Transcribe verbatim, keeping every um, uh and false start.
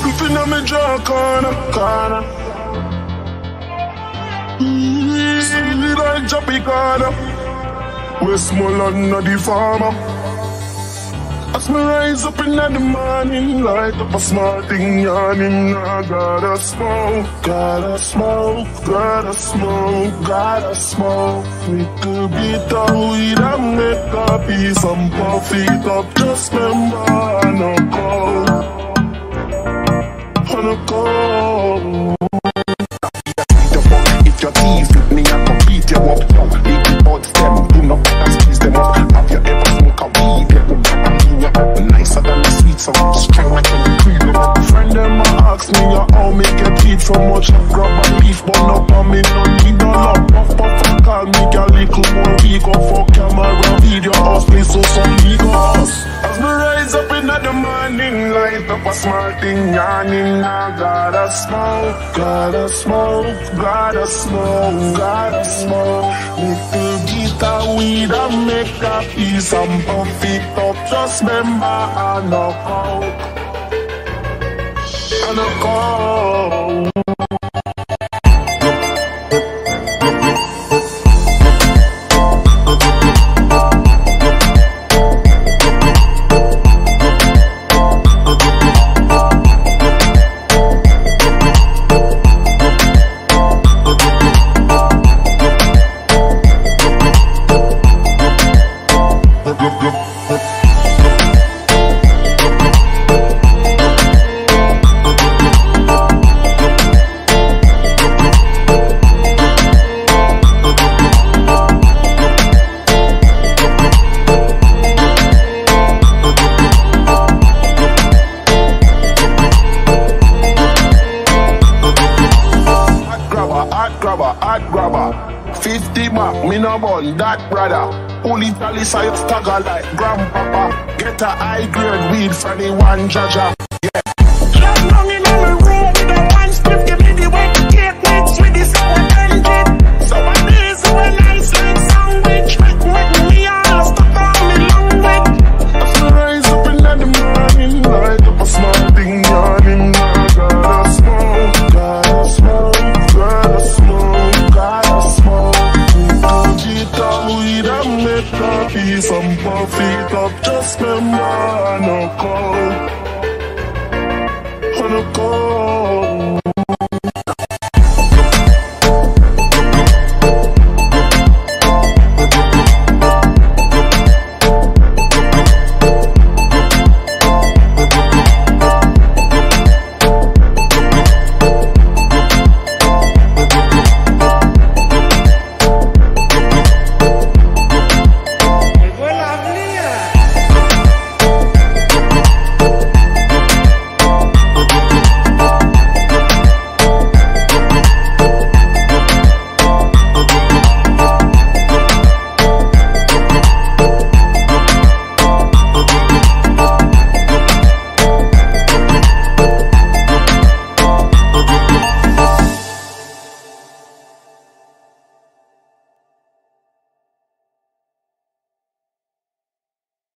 Spliffing on me jaw corner, corner. Mm, see like Jappy corner. Westmoreland not the farmer. As me rise up in the morning, light up a small thing yawning. I gotta smoke, gotta smoke, gotta smoke, gotta smoke. Little bit of weed and make a piece and puff it up. Just remember I no go, I no go. If your teeth with me, I can beat you up. Leave the buds them, do not bother squeeze them up. Have you ever smoke a weed? Nicer than the sweet, so strong like when you creep up. Friend them ask me how me get paid so much. Grab a beef but up on me, no need no love. Puff puff and call me a little more weak. Go for camera, video house, play so some legos. As me rise up in the morning, light up a small thing yawning. I gotta smoke, gotta smoke, gotta smoke, gotta smoke. Little bit of weed and make a piece and puff it up. Just remember I no coke, I no coke. fifty back, me no bun that brother. Only tally side stagger like grandpapa. Get a high grade weed for the one jaja. Yeah. Long long in my room with a one split. Give me the way to get mixed with the sour engine. So my days when I like sandwich. Make me all stuck on me long way. As I rise up in the morning, light up a small thing yawning. I gotta smoke, gotta smoke, gotta smoke, gotta smoke. Weed and make a piece and puff it up. Just remember I no coke.